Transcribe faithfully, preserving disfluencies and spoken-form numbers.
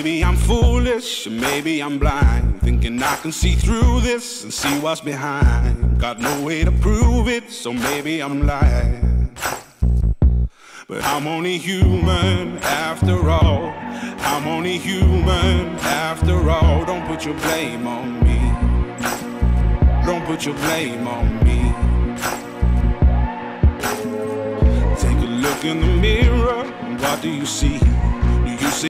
maybe I'm foolish, or maybe I'm blind, thinking I can see through this and see what's behind. Got no way to prove it, so maybe I'm lying. But I'm only human after all. I'm only human after all. Don't put your blame on me. Don't put your blame on me. Take a look in the mirror, what do you see?